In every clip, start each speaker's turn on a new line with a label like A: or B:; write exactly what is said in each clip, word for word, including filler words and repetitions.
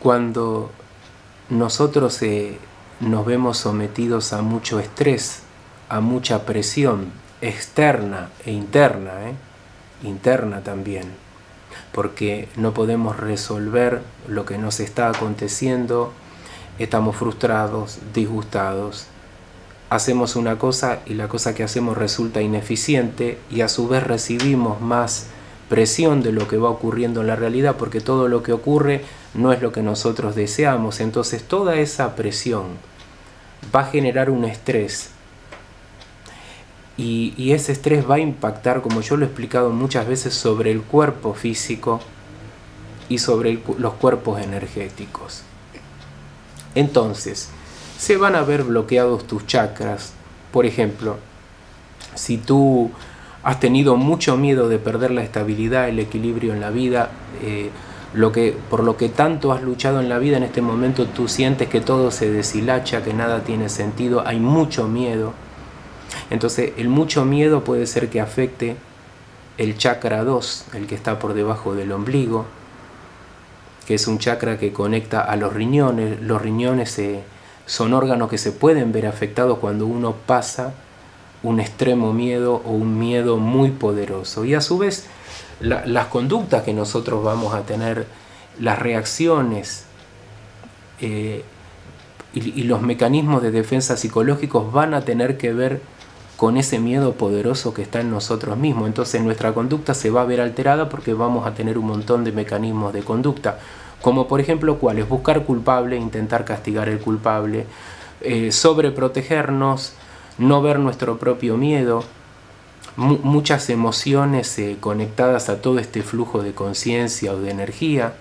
A: Cuando nosotros eh, nos vemos sometidos a mucho estrés, a mucha presión externa e interna, ¿eh? interna también, porque no podemos resolver lo que nos está aconteciendo, estamos frustrados, disgustados, hacemos una cosa y la cosa que hacemos resulta ineficiente y a su vez recibimos más presión de lo que va ocurriendo en la realidad, porque todo lo que ocurre no es lo que nosotros deseamos. Entonces toda esa presión va a generar un estrés y, y ese estrés va a impactar, como yo lo he explicado muchas veces, sobre el cuerpo físico y sobre el, los cuerpos energéticos. Entonces se van a ver bloqueados tus chakras. Por ejemplo, si tú has tenido mucho miedo de perder la estabilidad, el equilibrio en la vida, eh, lo que, por lo que tanto has luchado en la vida, en este momento tú sientes que todo se deshilacha, que nada tiene sentido, hay mucho miedo. Entonces el mucho miedo puede ser que afecte el chakra dos, el que está por debajo del ombligo, que es un chakra que conecta a los riñones. Los riñones eh, son órganos que se pueden ver afectados cuando uno pasa un extremo miedo o un miedo muy poderoso. Y a su vez, la, las conductas que nosotros vamos a tener, las reacciones eh, y, y los mecanismos de defensa psicológicos van a tener que ver con ese miedo poderoso que está en nosotros mismos. Entonces nuestra conducta se va a ver alterada porque vamos a tener un montón de mecanismos de conducta, como por ejemplo, ¿cuáles? Buscar culpable, intentar castigar al culpable, eh, sobreprotegernos, no ver nuestro propio miedo, mu muchas emociones eh, conectadas a todo este flujo de conciencia o de energía.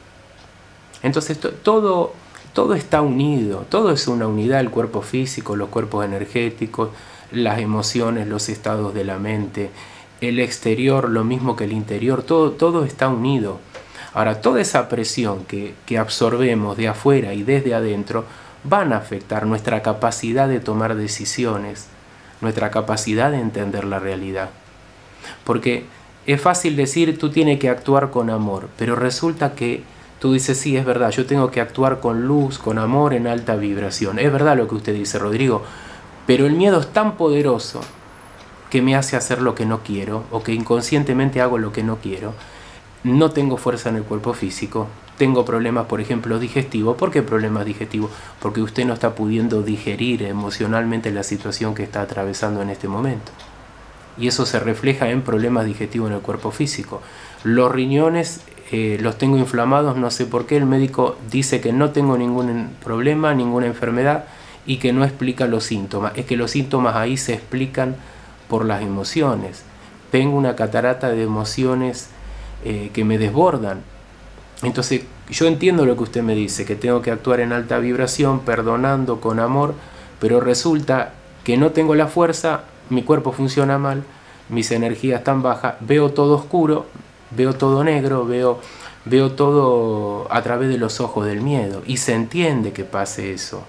A: Entonces to todo, todo está unido, todo es una unidad, el cuerpo físico, los cuerpos energéticos, las emociones, los estados de la mente, el exterior, lo mismo que el interior, todo, todo está unido. Ahora, toda esa presión que, que absorbemos de afuera y desde adentro van a afectar nuestra capacidad de tomar decisiones, nuestra capacidad de entender la realidad. Porque es fácil decir, tú tienes que actuar con amor, pero resulta que tú dices, sí, es verdad, yo tengo que actuar con luz, con amor, en alta vibración. Es verdad lo que usted dice, Rodrigo, pero el miedo es tan poderoso que me hace hacer lo que no quiero, o que inconscientemente hago lo que no quiero. No tengo fuerza en el cuerpo físico, tengo problemas, por ejemplo, digestivos. ¿Por qué problemas digestivos? Porque usted no está pudiendo digerir emocionalmente la situación que está atravesando en este momento. Y eso se refleja en problemas digestivos en el cuerpo físico. Los riñones eh, los tengo inflamados, no sé por qué. El médico dice que no tengo ningún problema, ninguna enfermedad y que no explica los síntomas. Es que los síntomas ahí se explican por las emociones. Tengo una catarata de emociones eh, que me desbordan. Entonces yo entiendo lo que usted me dice, que tengo que actuar en alta vibración, perdonando, con amor, pero resulta que no tengo la fuerza, mi cuerpo funciona mal, mis energías están bajas, veo todo oscuro, veo todo negro, veo, veo todo a través de los ojos del miedo, y se entiende que pase eso.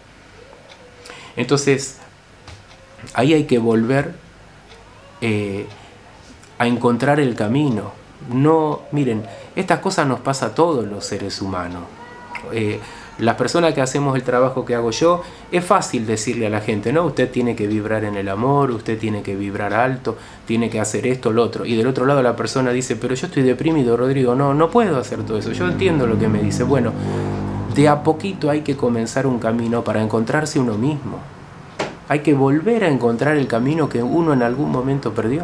A: Entonces ahí hay que volver eh, a encontrar el camino. No, miren, estas cosas nos pasa a todos los seres humanos. Eh, las personas que hacemos el trabajo que hago yo, es fácil decirle a la gente, no, usted tiene que vibrar en el amor, usted tiene que vibrar alto, tiene que hacer esto, lo otro. Y del otro lado la persona dice, pero yo estoy deprimido, Rodrigo, no, no puedo hacer todo eso. Yo entiendo lo que me dice. Bueno, de a poquito hay que comenzar un camino para encontrarse uno mismo. Hay que volver a encontrar el camino que uno en algún momento perdió.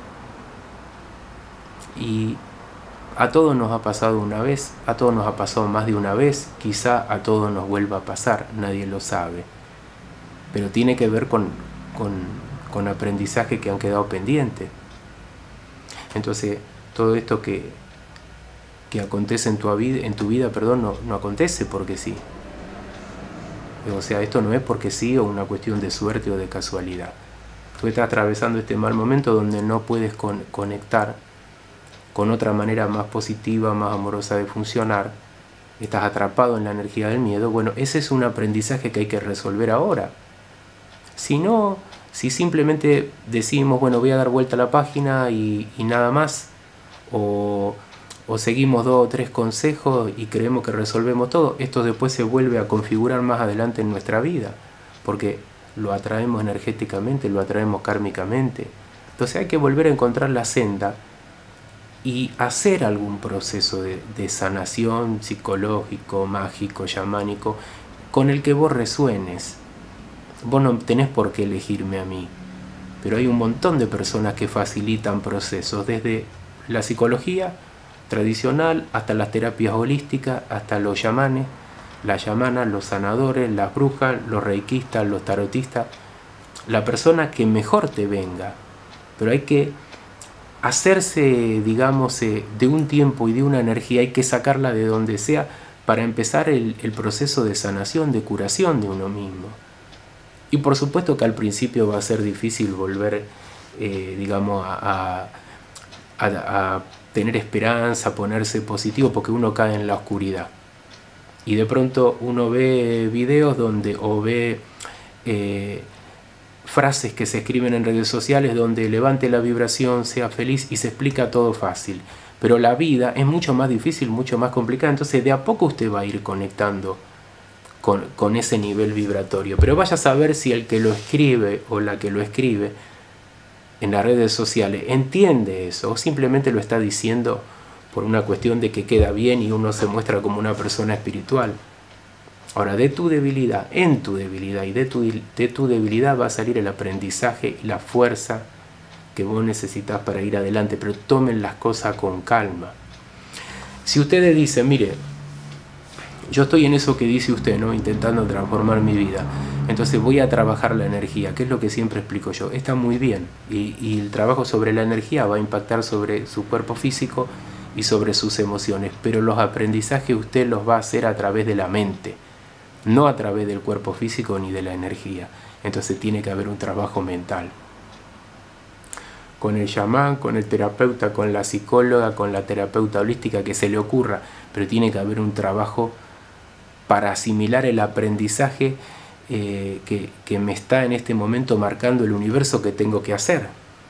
A: Y a todos nos ha pasado una vez, a todos nos ha pasado más de una vez, quizá a todos nos vuelva a pasar, nadie lo sabe. Pero tiene que ver con, con, con aprendizaje que han quedado pendientes. Entonces, todo esto que, que acontece en tu vida, en tu vida perdón, no, no acontece porque sí. O sea, esto no es porque sí o una cuestión de suerte o de casualidad. Tú estás atravesando este mal momento donde no puedes con, conectar con otra manera más positiva, más amorosa de funcionar, estás atrapado en la energía del miedo. Bueno, ese es un aprendizaje que hay que resolver ahora. Si no, si simplemente decimos, bueno, voy a dar vuelta a la página y, y nada más, o o seguimos dos o tres consejos y creemos que resolvemos todo, esto después se vuelve a configurar más adelante en nuestra vida, porque lo atraemos energéticamente, lo atraemos kármicamente. Entonces hay que volver a encontrar la senda y hacer algún proceso de, de sanación psicológico, mágico, chamánico, con el que vos resuenes. Vos no tenés por qué elegirme a mí, pero hay un montón de personas que facilitan procesos, desde la psicología tradicional hasta las terapias holísticas, hasta los chamanes, las chamanas, los sanadores, las brujas, los reikistas, los tarotistas, la persona que mejor te venga. Pero hay que hacerse, digamos, de un tiempo y de una energía, hay que sacarla de donde sea para empezar el, el proceso de sanación, de curación de uno mismo. Y por supuesto que al principio va a ser difícil volver, eh, digamos, a, a, a, a tener esperanza, ponerse positivo, porque uno cae en la oscuridad. Y de pronto uno ve videos donde, o ve eh, frases que se escriben en redes sociales donde levante la vibración, sea feliz, y se explica todo fácil. Pero la vida es mucho más difícil, mucho más complicada, entonces de a poco usted va a ir conectando con, con ese nivel vibratorio. Pero vaya a saber si el que lo escribe o la que lo escribe en las redes sociales entiende eso, o simplemente lo está diciendo por una cuestión de que queda bien y uno se muestra como una persona espiritual. Ahora, de tu debilidad, en tu debilidad y de tu, de tu debilidad va a salir el aprendizaje y la fuerza que vos necesitas para ir adelante, pero tomen las cosas con calma. Si ustedes dicen, mire, yo estoy en eso que dice usted, ¿no? Intentando transformar mi vida, entonces voy a trabajar la energía, que es lo que siempre explico yo, está muy bien, y, y el trabajo sobre la energía va a impactar sobre su cuerpo físico y sobre sus emociones, pero los aprendizajes usted los va a hacer a través de la mente, no a través del cuerpo físico ni de la energía. Entonces tiene que haber un trabajo mental. Con el chamán, con el terapeuta, con la psicóloga, con la terapeuta holística, que se le ocurra, pero tiene que haber un trabajo para asimilar el aprendizaje eh, que, que me está en este momento marcando el universo que tengo que hacer.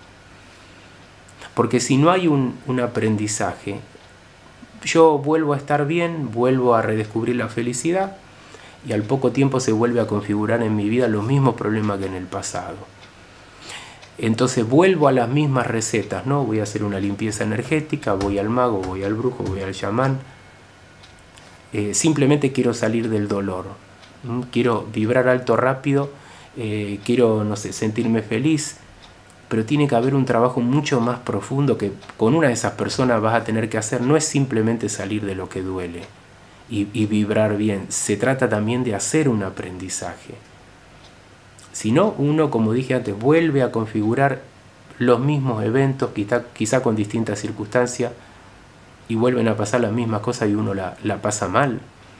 A: Porque si no hay un, un aprendizaje, yo vuelvo a estar bien, vuelvo a redescubrir la felicidad y al poco tiempo se vuelve a configurar en mi vida los mismos problemas que en el pasado. Entonces vuelvo a las mismas recetas, ¿no? Voy a hacer una limpieza energética, voy al mago, voy al brujo, voy al chamán. Eh, simplemente quiero salir del dolor, ¿Mm? Quiero vibrar alto rápido, eh, quiero, no sé, sentirme feliz. Pero tiene que haber un trabajo mucho más profundo que con una de esas personas vas a tener que hacer. No es simplemente salir de lo que duele y, y vibrar bien. Se trata también de hacer un aprendizaje. Si no, uno, como dije antes, vuelve a configurar los mismos eventos, quizá, quizá con distintas circunstancias, y vuelven a pasar las mismas cosas y uno la, la pasa mal.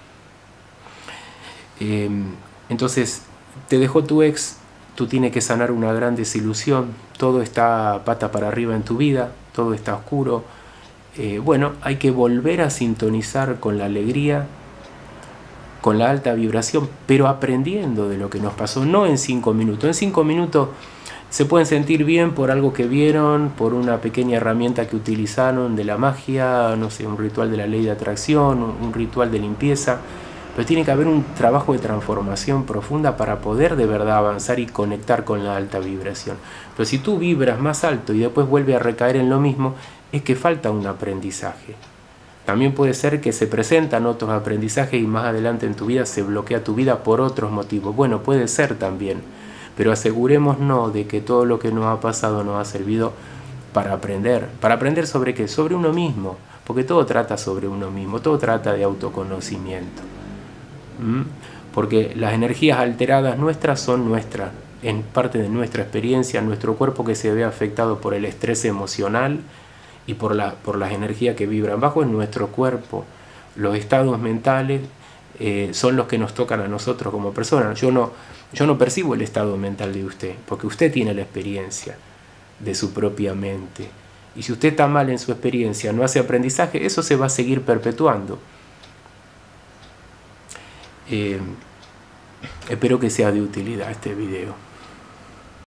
A: Eh, entonces, te dejó tu ex. Tú tienes que sanar una gran desilusión, todo está pata para arriba en tu vida, todo está oscuro. Eh, bueno, hay que volver a sintonizar con la alegría, con la alta vibración, pero aprendiendo de lo que nos pasó, no en cinco minutos. En cinco minutos se pueden sentir bien por algo que vieron, por una pequeña herramienta que utilizaron de la magia, no sé, un ritual de la ley de atracción, un ritual de limpieza. Pero tiene que haber un trabajo de transformación profunda para poder de verdad avanzar y conectar con la alta vibración. Pero si tú vibras más alto y después vuelve a recaer en lo mismo, es que falta un aprendizaje. También puede ser que se presentan otros aprendizajes y más adelante en tu vida se bloquea tu vida por otros motivos. Bueno, puede ser también, pero asegurémonos de que todo lo que nos ha pasado nos ha servido para aprender. ¿Para aprender sobre qué? Sobre uno mismo, porque todo trata sobre uno mismo, todo trata de autoconocimiento. Porque las energías alteradas nuestras son nuestras, en parte de nuestra experiencia, nuestro cuerpo que se ve afectado por el estrés emocional y por, la, por las energías que vibran bajo en nuestro cuerpo. Los estados mentales eh, son los que nos tocan a nosotros como personas. Yo no, yo no percibo el estado mental de usted, porque usted tiene la experiencia de su propia mente. Y si usted está mal en su experiencia, no hace aprendizaje, eso se va a seguir perpetuando. Eh, espero que sea de utilidad este video.